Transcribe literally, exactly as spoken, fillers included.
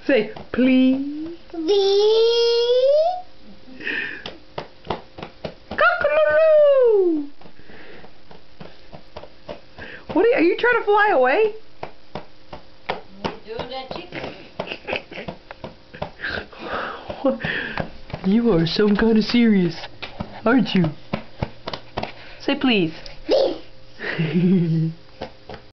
Say, please. Please. Cock-a-doodle-doo. What are you, are you trying to fly away? Doing that chicken. You are some kind of serious, aren't you? Say please. Please.